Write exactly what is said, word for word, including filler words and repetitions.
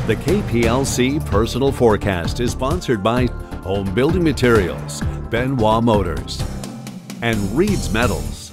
The K P L C Personal Forecast is sponsored by Home Building Materials, Benoit Motors, and Reed's Metals.